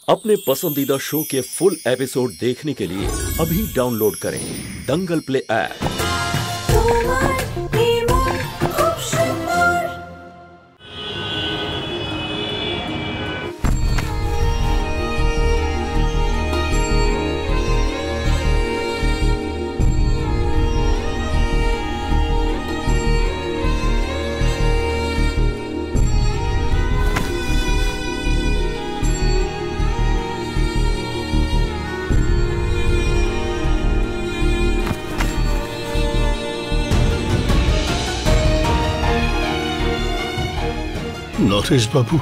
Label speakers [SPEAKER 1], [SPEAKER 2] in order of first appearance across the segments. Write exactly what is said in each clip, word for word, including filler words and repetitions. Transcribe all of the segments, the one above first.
[SPEAKER 1] अपने पसंदीदा शो के फुल एपिसोड देखने के लिए अभी डाउनलोड करें दंगल प्ले ऐप।
[SPEAKER 2] नरेश बाबू,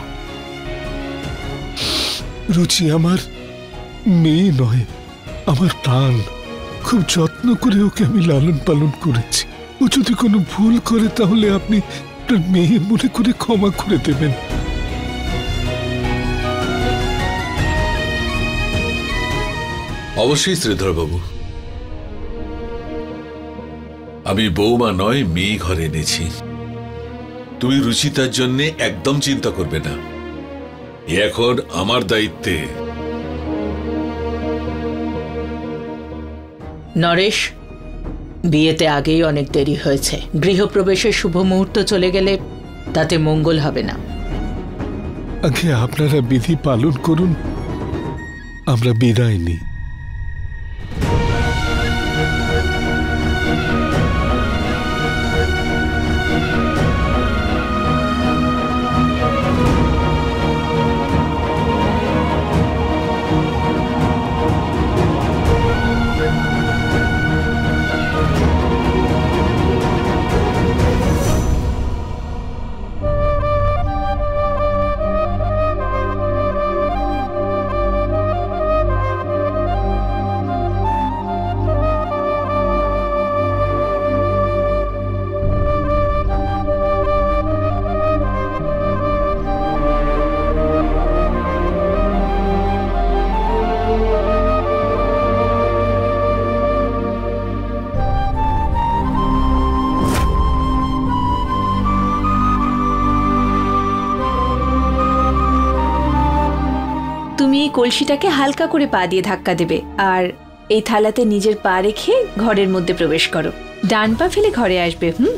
[SPEAKER 2] रुचि आमार मेये नय, आमार प्राण। खूब যত্ন করে ওকে আমি লালন পালন করেছি। ও যদি কোনো ভুল করে তাহলে আপনি আপনার মেয়ে মনে করে ক্ষমা করে দেবেন।
[SPEAKER 3] অবশ্যই শ্রীধর বাবু, আমি বৌমা নয় মেয়ে ঘরে এনেছি। তুমি রুচিতার জন্য একদম চিন্তা করবে না, এখন আমার দায়িত্বে।
[SPEAKER 4] নরেশ, বিয়েতে আগেই অনেক দেরি হয়েছে। গৃহপ্রবেশের শুভ মুহূর্ত চলে গেলে তাতে মঙ্গল হবে না।
[SPEAKER 2] আগে আপনারা বিধি পালন করুন, আমরা বিদায় নিই।
[SPEAKER 5] তুমি এই কলসিটাকে হালকা করে পা দিয়ে ধাক্কা দেবে আর এই থালাতে নিজের পা রেখে ঘরের মধ্যে প্রবেশ করো। ডান পা ফেলে ঘরে আসবে। হুম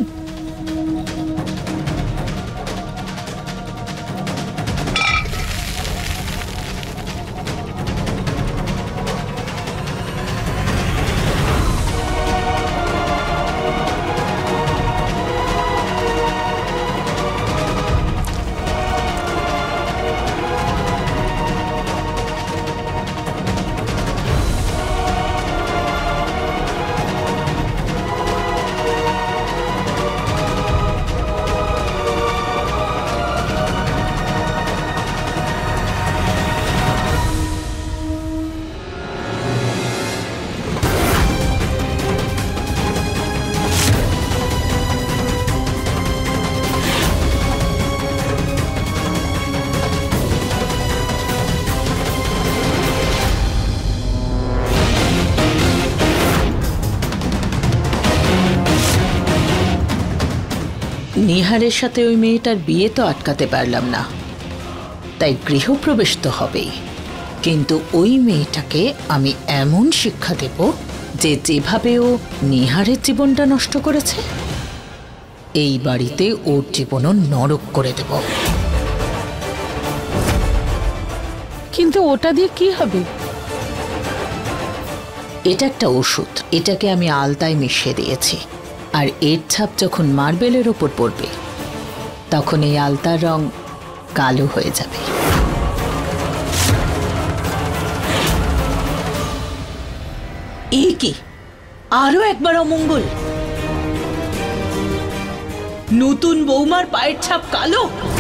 [SPEAKER 4] নিহারের সাথে ওই মেয়েটার বিয়ে তো আটকাতে পারলাম না, তাই গৃহপ্রবেশ তো হবেই। কিন্তু ওই মেয়েটাকে আমি এমন শিক্ষা দেব যে যেভাবে ও নিহারের জীবনটা নষ্ট করেছে, এই বাড়িতে ওর জীবনও নরক করে দেব।
[SPEAKER 6] কিন্তু ওটা দিয়ে কি হবে?
[SPEAKER 4] এটা একটা ওষুধ, এটাকে আমি আলতায় মিশিয়ে দিয়েছি। আর এর ছাপ যখন মার্বেলের ওপর পড়বে তখন এই আলতার রং কালো হয়ে যাবে। এই কি আরো একবার অমঙ্গল? নতুন বৌমার পায়ের ছাপ কালো?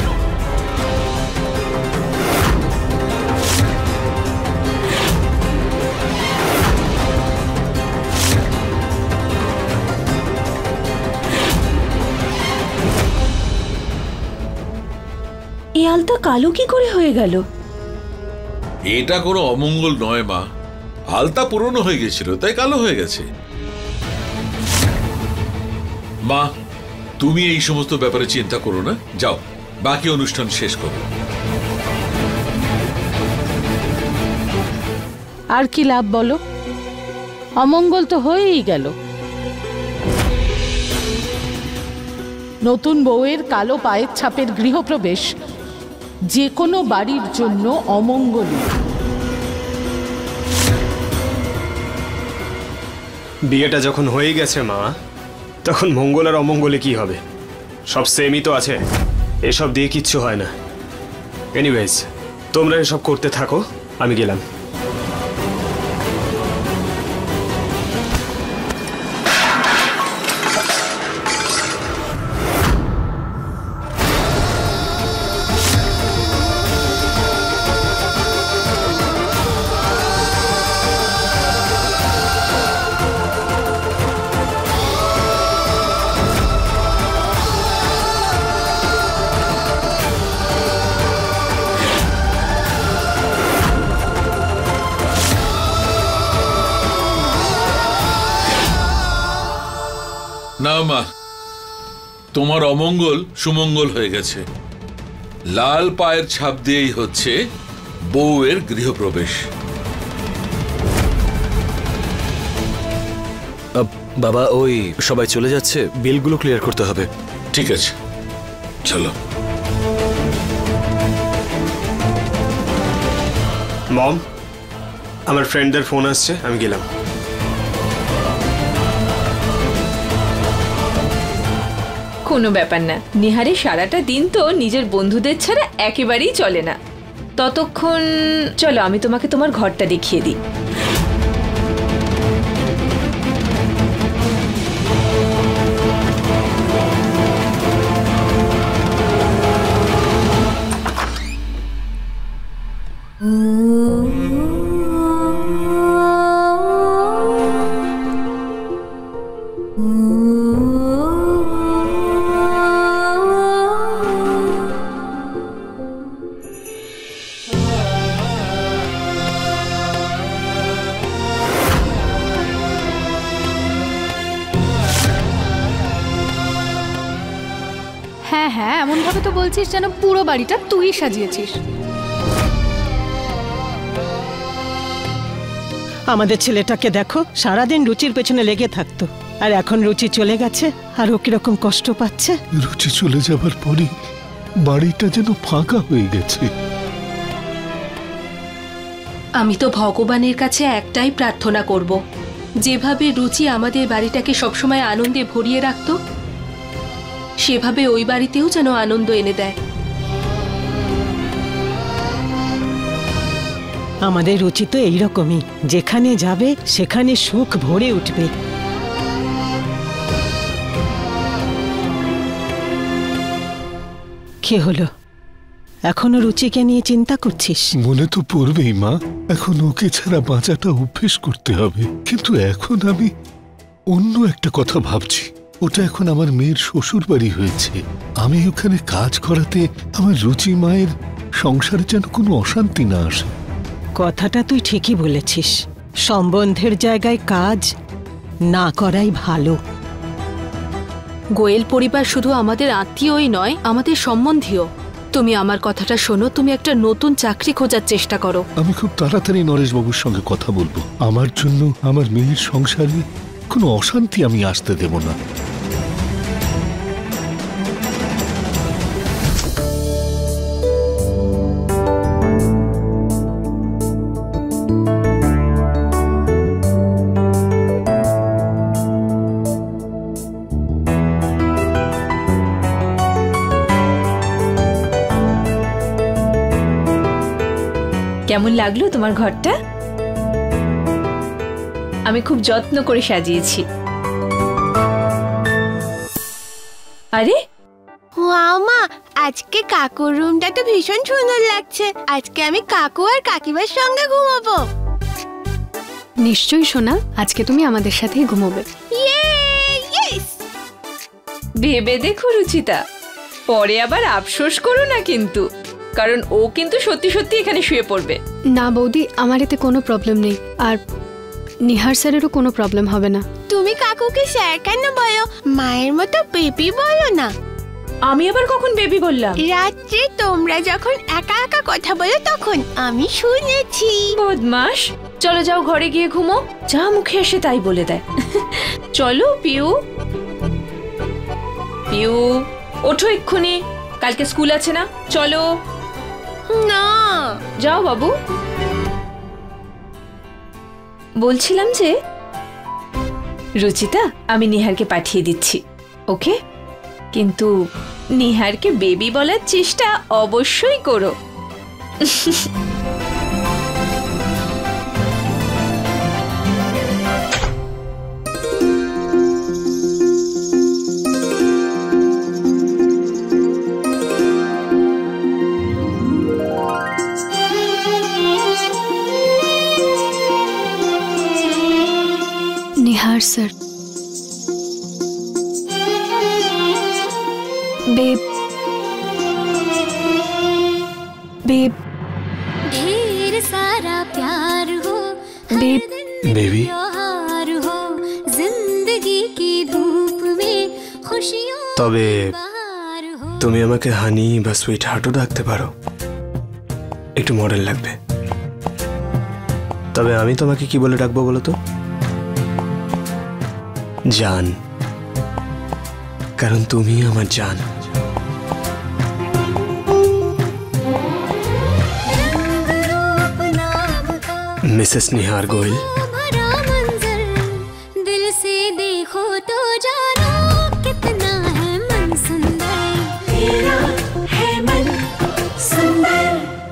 [SPEAKER 5] এই আলতা কালো কি করে হয়ে গেল?
[SPEAKER 3] এটা কোনো অমঙ্গল নয় মা, আলতা পুরনো হয়ে গেছিল তাই কালো হয়ে গেছে। মা, তুমি এই সমস্ত ব্যাপারে চিন্তা করো না, যাও বাকি অনুষ্ঠান শেষ করো।
[SPEAKER 6] আর কি লাভ বলো? অমঙ্গল তো হয়েই গেল। নতুন বউয়ের কালো পায়ের ছাপের গৃহপ্রবেশ যে কোনো বাড়ির জন্য অমঙ্গলই।
[SPEAKER 7] বিয়েটা যখন হয়ে গেছে মা, তখন মঙ্গল আর অমঙ্গলে কি হবে? সব সেমই তো আছে, এসব দিয়ে কিচ্ছু হয় না। এনিওয়েজ, তোমরা এসব করতে থাকো, আমি গেলাম।
[SPEAKER 3] না মা, তোমার অমঙ্গল সুমঙ্গল হয়ে গেছে। লাল পায়ের ছাপ দিয়েই হচ্ছে বউয়ের গৃহপ্রবেশ।
[SPEAKER 8] বাবা, ওই সবাই চলে যাচ্ছে, বিলগুলো ক্লিয়ার করতে হবে।
[SPEAKER 3] ঠিক আছে, চলো।
[SPEAKER 7] মম, আমার ফ্রেন্ডদের ফোন আসছে, আমি গেলাম।
[SPEAKER 5] কোনো ব্যাপার না, নিহারে সারাটা দিন তো নিজের বন্ধুদের ছাড়া একেবারেই চলে না। ততক্ষণ চলো আমি তোমাকে তোমার ঘরটা দেখিয়ে দিই।
[SPEAKER 9] হ্যাঁ হ্যাঁ, এমন ভাবে তো বলছিস যেন পুরো বাড়িটা তুই সাজিয়েছিস।
[SPEAKER 10] আমাদের ছেলেটাকে দেখো, সারাদিন রুচির পেছনে লেগে থাকতো, আর এখন রুচি চলে গেছে আর ও কিরকম কষ্ট পাচ্ছে।
[SPEAKER 2] রুচি চলে যাবার পরই বাড়িটা যেন ফাঁকা হয়ে গেছে।
[SPEAKER 11] আমি তো ভগবানের কাছে একটাই প্রার্থনা করব, যেভাবে রুচি আমাদের বাড়িটাকে সবসময় আনন্দে ভরিয়ে রাখত, সেভাবে ওই বাড়িতেও যেন আনন্দ এনে দেয়।
[SPEAKER 10] আমাদের রুচি তো এইরকমই, যেখানে যাবে সেখানে সুখ ভরে উঠবে। কি হলো, এখনো রুচিকে নিয়ে চিন্তা করছিস?
[SPEAKER 2] মনে তো পড়বেই মা, এখন ওকে ছাড়া বাঁচাটা অভ্যেস করতে হবে। কিন্তু এখন আমি অন্য একটা কথা ভাবছি। ওটা এখন আমার মেয়ের শ্বশুর বাড়ি হয়েছে। আমি ওখানে কাজ করাতে আমার রুচি মায়ের সংসারে যেন কোনো অশান্তি না আসে।
[SPEAKER 10] কথাটা তুই ঠিকই বলেছিস, সম্বন্ধের জায়গায় কাজ না করাই ভালো।
[SPEAKER 11] গোয়েল পরিবার শুধু আমাদের আত্মীয়ই নয়, আমাদের সম্বন্ধীয়। তুমি আমার কথাটা শোনো, তুমি একটা নতুন চাকরি খোঁজার চেষ্টা করো।
[SPEAKER 2] আমি খুব তাড়াতাড়ি নরেশবাবুর সঙ্গে কথা বলবো। আমার জন্য আমার মেয়ের সংসারে কোনো অশান্তি আমি আসতে দেব না।
[SPEAKER 5] কেমন লাগলো তোমার ঘরটা? আমি খুব যত্ন করে সাজিয়েছি। আরে
[SPEAKER 12] ওয়াও মা, আজকে কাকুর রুমটা তো ভীষণ সুন্দর লাগছে। আজকে আমি কাকু আর কাকিমার সঙ্গে ঘুমাবো।
[SPEAKER 9] নিশ্চয়ই সোনা, আজকে তুমি আমাদের সাথেই ঘুমোবে।
[SPEAKER 5] ভেবে দেখো রুচিতা, পরে আবার আফসোস করো না কিন্তু, কারণ ও কিন্তু সত্যি সত্যি এখানে শুয়ে পড়বে।
[SPEAKER 9] না বৌদি, আমার এতে কোনো প্রবলেম নেই, আর নিহার স্যারেরও কোনো প্রবলেম হবে না।
[SPEAKER 12] তুমি কাকুকে স্যার কেন বলো? মায়ের মতো বেবি বলো না।
[SPEAKER 5] আমি আবার কখন বেবি বললাম?
[SPEAKER 12] রাত্রে তোমরা যখন একা একা কথা বলো তখন আমি শুনেছি।
[SPEAKER 5] বদমাস, চলো যাও ঘরে গিয়ে ঘুমো। যা মুখে আসে তাই বলে দেয়। চলো পিউ, পিউ ওঠো এক্ষুনি, কালকে স্কুল আছে না? চলো।
[SPEAKER 12] না
[SPEAKER 5] যাও বাবু। বলছিলাম যে রুচিতা, আমি নিহারকে পাঠিয়ে দিচ্ছি, ওকে? কিন্তু নিহারকে বেবি বলার চেষ্টা অবশ্যই করো।
[SPEAKER 9] निहार सर, बेब बेब
[SPEAKER 13] ढेर सारा प्यार हो,
[SPEAKER 9] बेब
[SPEAKER 7] बेबी
[SPEAKER 13] त्योहार हो, जिंदगी की धूप में खुशियों
[SPEAKER 7] তবে তুমি আমাকে হানি বা সুইট হার্টও ডাকতে পারো, একটু মডেল লাগবে। তবে আমি তোমাকে কি বলে ডাকবো বলো তো? জান, কারণ তুমি আমার জান। मिसेस निहार गोयल।
[SPEAKER 13] भरा मंजर दिल से देखो तो जानो कितना है मन सुंदर, तेरा है मन सुंदर।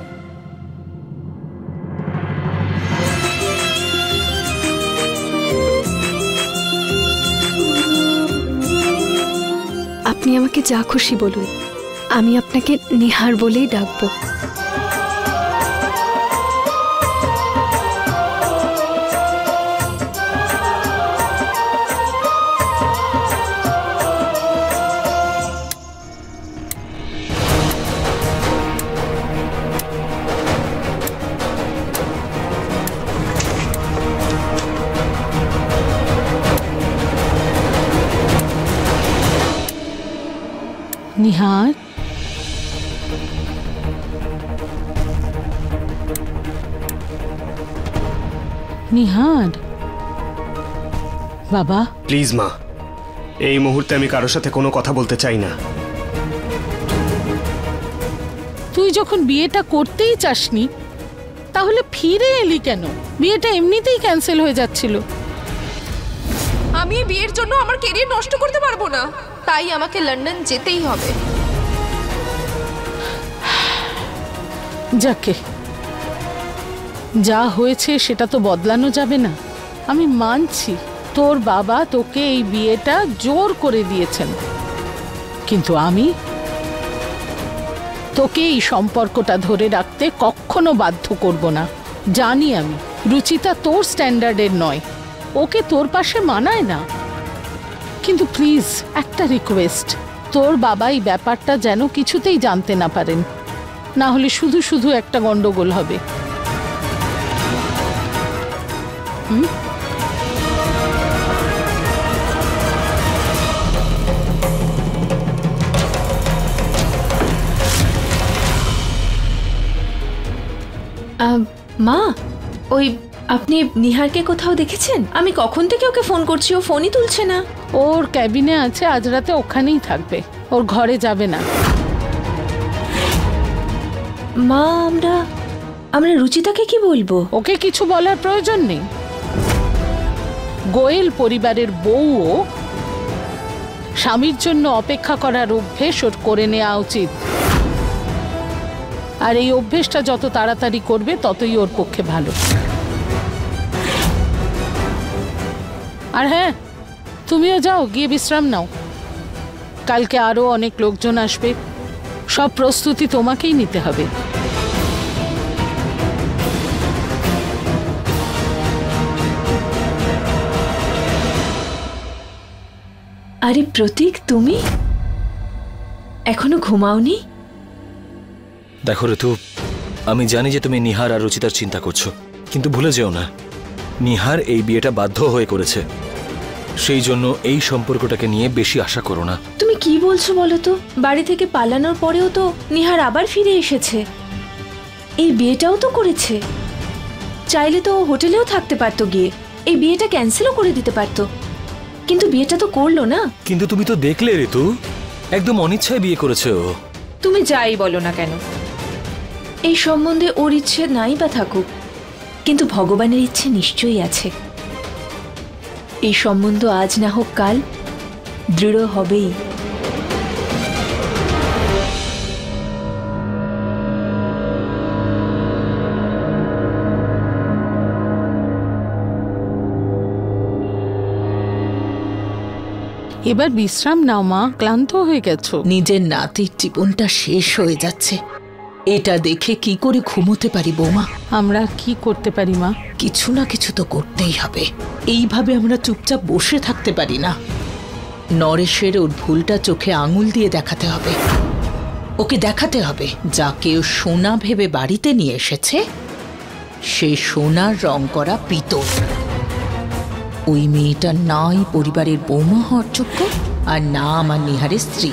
[SPEAKER 9] আপনি আমাকে যা খুশি বলুন, আমি আপনাকে নিহার বলেই ডাকবো।
[SPEAKER 6] निहार, निहार বাবা,
[SPEAKER 7] প্লিজ মা, এই মুহূর্তে আমি কারোর সাথে কোনো কথা বলতে চাই না।
[SPEAKER 6] তুই যখন বিয়েটা করতেই চাসনি তাহলে ফিরে এলি কেন? বিয়েটা এমনিতেই ক্যান্সেল হয়ে যাচ্ছিল।
[SPEAKER 14] আমি বিয়ের জন্য আমার ক্যারিয়ার নষ্ট করতে পারবো না, তাই আমাকে লন্ডন যেতেই হবে।
[SPEAKER 6] যাকে যা হয়েছে সেটা তো বদলানো যাবে না। আমি মানছি তোর বাবা তোকে এই বিয়েটা জোর করে দিয়েছেন, কিন্তু আমি তোকে এই সম্পর্কটা ধরে রাখতে কখনো বাধ্য করব না। জানি আমি রুচিতা তোর স্ট্যান্ডার্ডের নয়, ওকে তোর পাশে মানায় না। কিন্তু প্লিজ একটা রিকোয়েস্ট, তোর বাবা এই ব্যাপারটা যেন কিছুতেই জানতে না পারেন, না হলে শুধু শুধু একটা গন্ডগোল হবে। হুম?
[SPEAKER 5] মা, ওই আপনি নিহারকে কোথাও দেখেছেন? আমি কখন থেকে ওকে ফোন করছি, ও ফোনই তুলছে না।
[SPEAKER 6] ওর ক্যাবিনে আছে, আজ রাতে ওখানেই থাকবে, ওর ঘরে যাবে না।
[SPEAKER 5] মা, আমরা আমরা রুচিতাকে কি বলবো?
[SPEAKER 6] ওকে কিছু বলার প্রয়োজন নেই। গোয়েল পরিবারের বউও স্বামীর জন্য অপেক্ষা করার অভ্যেস ওর করে নেওয়া উচিত, আর এই অভ্যেসটা যত তাড়াতাড়ি করবে ততই ওর পক্ষে ভালো। আর হ্যাঁ, তুমিও যাও, গিয়ে বিশ্রাম নাও। কালকে আরো অনেক লোকজন আসবে, সব প্রস্তুতি তোমাকেই নিতে হবে।
[SPEAKER 5] আরে প্রতীক, তুমি এখনো ঘুমাওনি?
[SPEAKER 8] দেখো ঋতু, আমি জানি যে তুমি নিহার আর রুচিতার চিন্তা করছো, কিন্তু ভুলে যেও না নিহার এই বিয়েটা বাধ্য হয়ে করেছে। সেই জন্য এই সম্পর্কটাকে নিয়ে বেশি আশা করো না।
[SPEAKER 5] তুমি কি বলছো বলো তো? বাড়ি থেকে পালানোর পরেও তো নিহার আবার ফিরে এসেছে, এই বিয়েটাও তো করেছে। চাইলে তো হোটেলেও থাকতে পারতো গিয়ে, এই বিয়েটা ক্যান্সেলও করে দিতে পারতো, কিন্তু বিয়েটা তো করলো না।
[SPEAKER 8] কিন্তু তুমি তো দেখলে ঋতু, একদম অনিচ্ছায় বিয়ে করেছে ও।
[SPEAKER 5] তুমি যাই বলো না কেন, এই সম্বন্ধে ওর ইচ্ছে নাই বা থাকুক, কিন্তু ভগবানের ইচ্ছে নিশ্চয়ই আছে। এই সম্বন্ধ আজ না হোক কাল দৃঢ় হবেই।
[SPEAKER 6] এবার বিশ্রাম নাও মা, ক্লান্ত হয়ে গেছো।
[SPEAKER 4] নিজের নাতির জীবনটা শেষ হয়ে যাচ্ছে, এটা দেখে কি করে ঘুমোতে পারি বৌমা?
[SPEAKER 6] আমরা কি করতে পারি মা?
[SPEAKER 4] কিছু না কিছু তো করতেই হবে। এইভাবে আমরা চুপচাপ বসে থাকতে পারি না। নরেশের ওর ভুলটা চোখে আঙুল দিয়ে দেখাতে হবে, ওকে দেখাতে হবে যাকে ও সোনা ভেবে বাড়িতে নিয়ে এসেছে সে সোনার রং করা পিতল। ওই মেয়েটা নাই পরিবারের বৌমা হওয়ার যোগ্য, আর না আমার নিহারের স্ত্রী।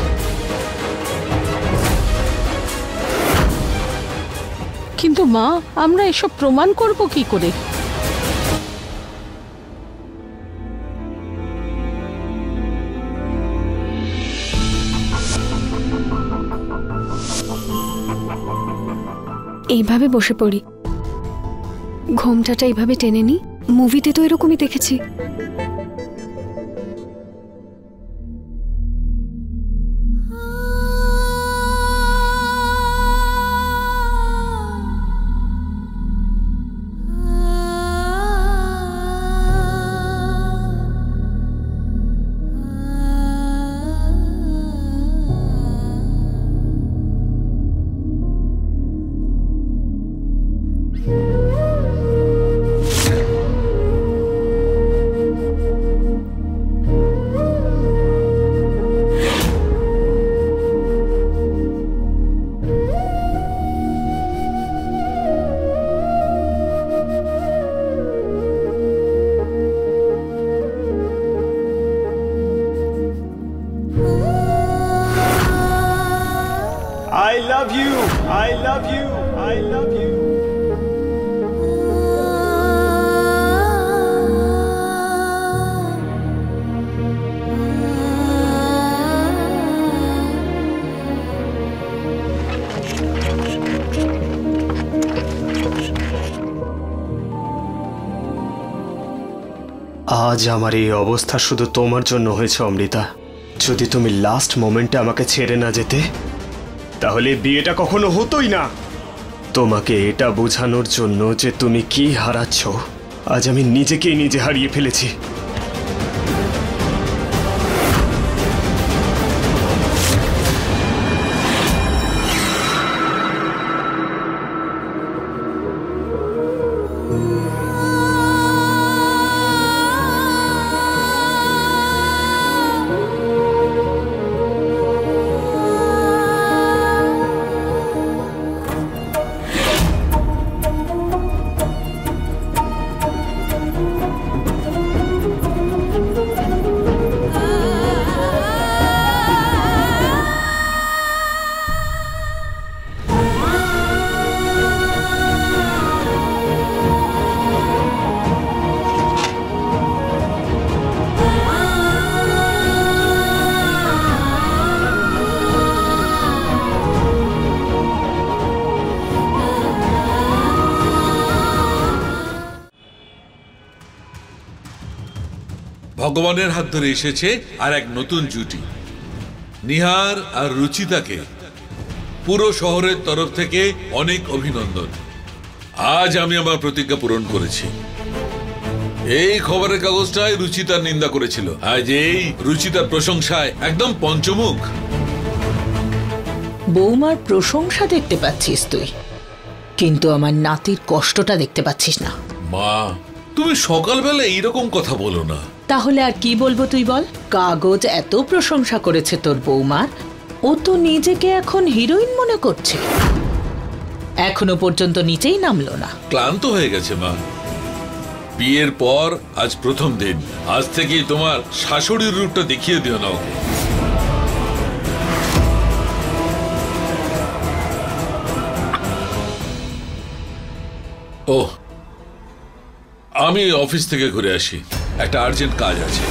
[SPEAKER 6] কিন্তু মা, আমরা এসব প্রমাণ করব কি করে?
[SPEAKER 9] এইভাবে বসে পড়ি, ঘোমটাটা এইভাবে টেনে নি। মুভিতে তো এরকমই দেখেছি।
[SPEAKER 7] I love you. I love you. I love you. আজ আমার এই অবস্থা শুধু তোমার জন্য হয়েছে অমৃতা। যদি তুমি লাস্ট মোমেন্টে আমাকে ছেড়ে না যেতে তাহলে বিয়েটা কখনো হতোই না। তোমাকে এটা বোঝানোর জন্য যে তুমি কি হারাচ্ছ, আজ আমি নিজেকেই নিজে হারিয়ে ফেলেছি।
[SPEAKER 3] ভগবানের হাত ধরে এসেছে আর এক নতুন জুটি, নিহার আর রুচিতাকে পুরো শহরের তরফ থেকে অনেক অভিনন্দন। আজ আমি আমার প্রতিজ্ঞা পূরণ করেছি। এই খবরের কাগজটাই রুচিতার নিন্দা করেছিল, আজ এই রুচিতার প্রশংসায় একদম পঞ্চমুখ।
[SPEAKER 4] বৌমার প্রশংসা দেখতে পাচ্ছিস তুই, কিন্তু আমার নাতির কষ্টটা দেখতে পাচ্ছিস না।
[SPEAKER 3] মা, তুমি সকালবেলা এইরকম কথা বলো না।
[SPEAKER 4] তাহলে আর কি বলবো তুই বল? কাগজ এত প্রশংসা করেছে তোর বৌমার, ও তো নিজেকে এখন হিরোইন মনে করছে, এখনো পর্যন্ত নিচেই নামলো না।
[SPEAKER 3] ক্লান্ত হয়ে গেছে মা। বিয়ের পর আজ প্রথম দিন, আজ থেকেই তোমার শাশুড়ির রূপটা দেখিয়ে দিও না ওকে। ও, আমি অফিস থেকে ঘুরে আসি, একটা আর্জেন্ট কাজ আছে।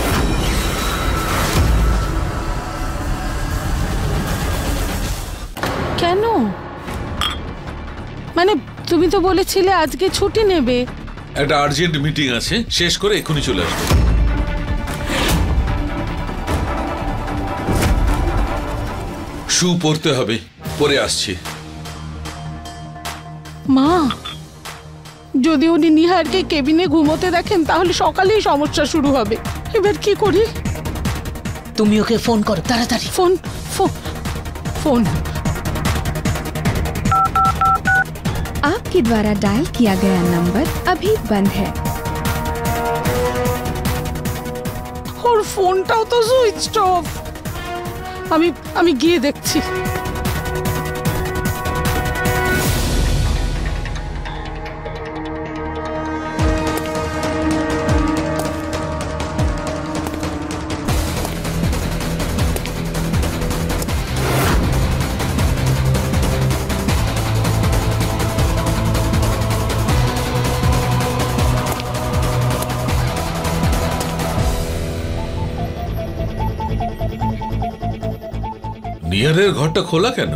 [SPEAKER 6] কেন? মানে তুমি তো বলেছিলে আজকে ছুটি নেবে।
[SPEAKER 3] একটা আর্জেন্ট মিটিং আছে, শেষ করে এক্ষুনি চলে আসবে। শু পরতে হবে, পরে আসছি।
[SPEAKER 6] মা, যদি উনি নিহারকে কেবিনে ঘুমোতে দেখেন তাহলে সকালেই সমস্যা শুরু হবে। এবার কি করি?
[SPEAKER 4] তুমি ওকে ফোন করো তাড়াতাড়ি।
[SPEAKER 6] ফোন ফোন ফোন
[SPEAKER 15] आपके द्वारा डायल किया गया नंबर अभी बंद है।
[SPEAKER 6] ওর ফোনটাও তো সুইচ অফ। আমি আমি গিয়ে দেখছি।
[SPEAKER 3] নিহারের ঘরটা খোলা কেন?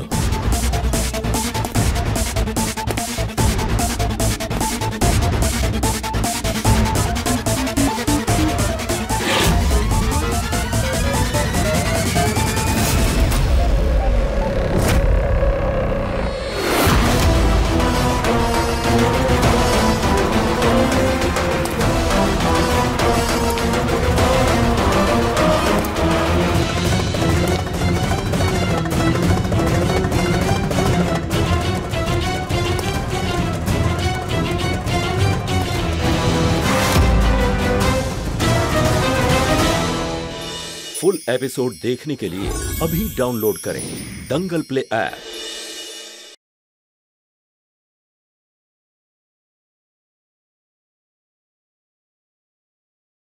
[SPEAKER 1] फुल एपिसोड देखने के लिए अभी डाउनलोड करें दंगल प्ले ऐप।